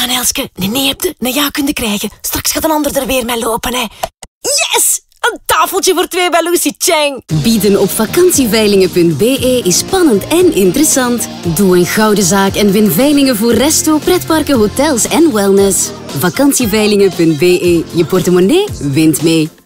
aan, Elske. Nee, heb je een ja kunnen krijgen. Straks gaat een ander er weer mee lopen, hè. Yes! Een tafeltje voor twee bij Lucy Chang. Bieden op vakantieveilingen.be is spannend en interessant. Doe een gouden zaak en win veilingen voor resto, pretparken, hotels en wellness. Vakantieveilingen.be. Je portemonnee wint mee.